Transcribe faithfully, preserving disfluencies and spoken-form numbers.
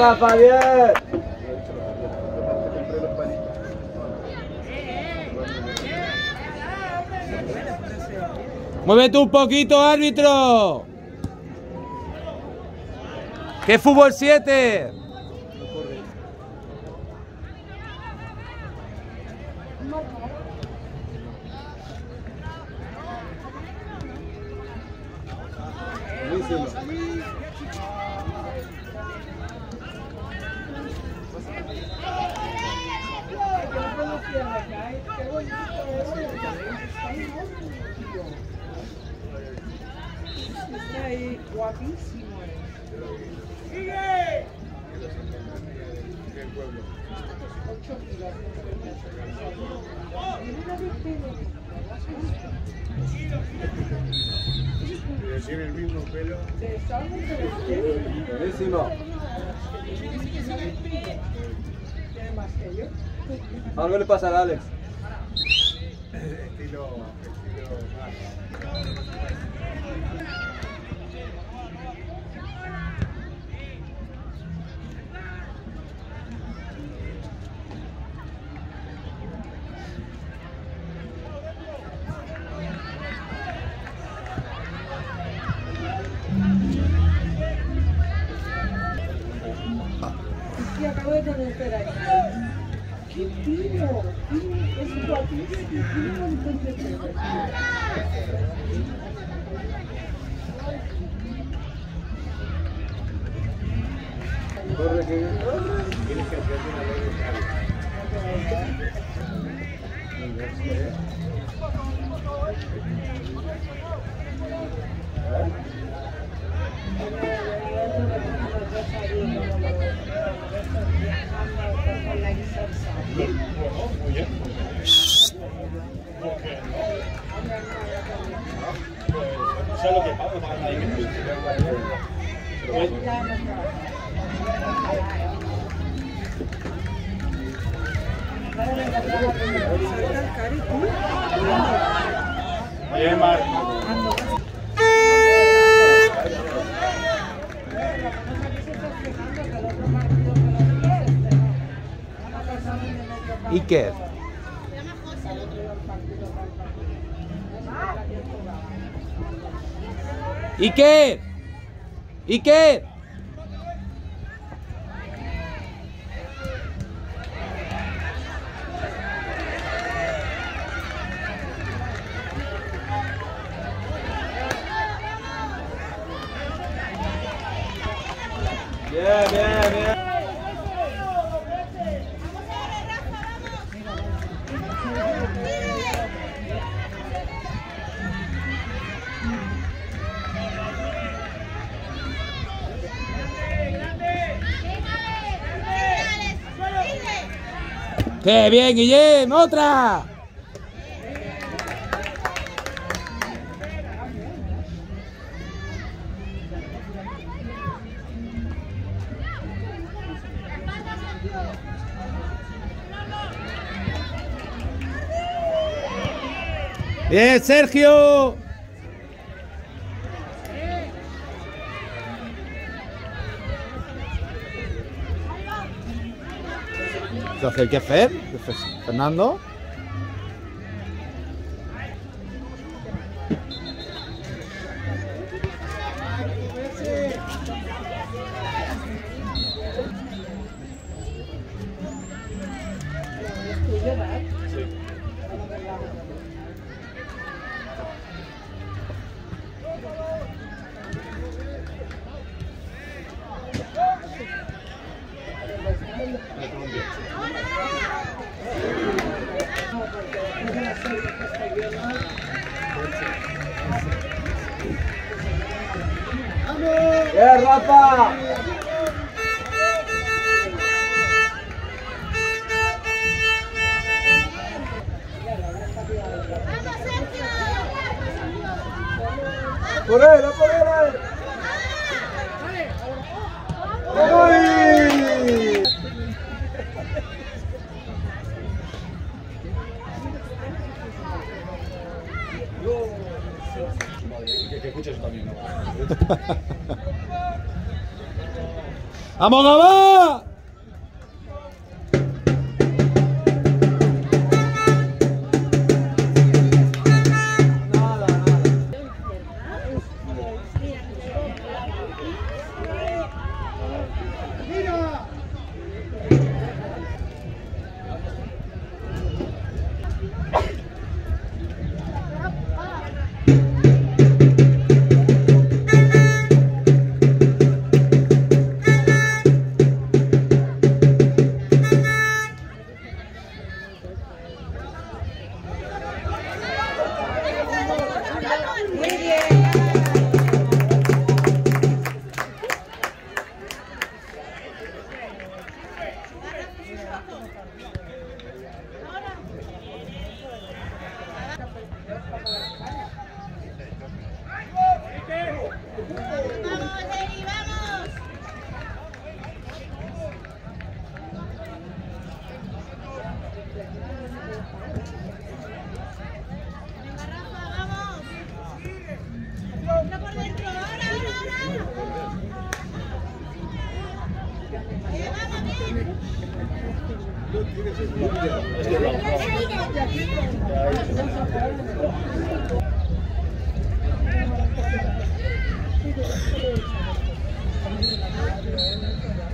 Venga, Javier. Muévete un poquito, árbitro. ¿Qué fútbol siete? Está ahí guapísimo. ¡Sigue! ocho kilos. Mira de pelo. Tiene el mismo pelo. De sangre celeste. Buenísimo. Tiene más que yo. Algo le pasará a Alex. Estilo. Estilo más. Y acabo de conocer a ella. ¡Qué tío! Es guapísimo. Tiene un montón de pelo. Corre, que... Tienes que hacerte una ley de carga. Muy bien. ¿Por qué no? ¿Sabes lo que pasa? Para nadie que Bien, Marco. Iker. Iker. Iker. Bien, bien, bien. ¡Qué bien, Guillem! ¡Otra! ¡Bien, Sergio! Entonces, ¿qué hacer? Fernando. ¡Eh, Rafa! ¡Por él, a por él! ¡Uy! Que, que escuches también, ¿no? ¡Vamos, Gabá!